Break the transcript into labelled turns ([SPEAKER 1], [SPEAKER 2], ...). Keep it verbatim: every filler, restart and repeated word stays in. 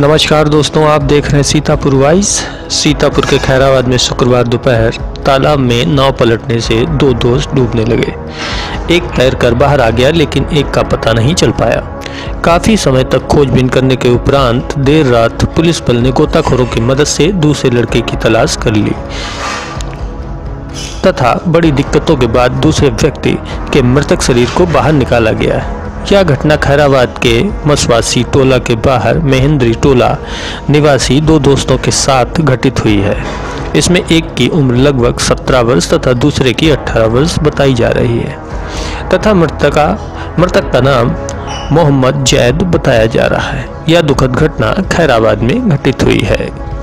[SPEAKER 1] नमस्कार दोस्तों, आप देख रहे हैं सीतापुर वाइस। सीतापुर के खैराबाद में शुक्रवार दोपहर तालाब में नाव पलटने से दो दोस्त डूबने लगे। एक तैरकर बाहर आ गया, लेकिन एक का पता नहीं चल पाया। काफ़ी समय तक खोजबीन करने के उपरांत देर रात पुलिस बल ने गोताखोरों की मदद से दूसरे लड़के की तलाश कर ली तथा बड़ी दिक्कतों के बाद दूसरे व्यक्ति के मृतक शरीर को बाहर निकाला गया है। यह घटना खैराबाद के मसवासी टोला के बाहर महेंद्री टोला निवासी दो दोस्तों के साथ घटित हुई है। इसमें एक की उम्र लगभग सत्रह वर्ष तथा दूसरे की अठारह वर्ष बताई जा रही है तथा मृतका मृतक का नाम मोहम्मद जैद बताया जा रहा है। यह दुखद घटना खैराबाद में घटित हुई है।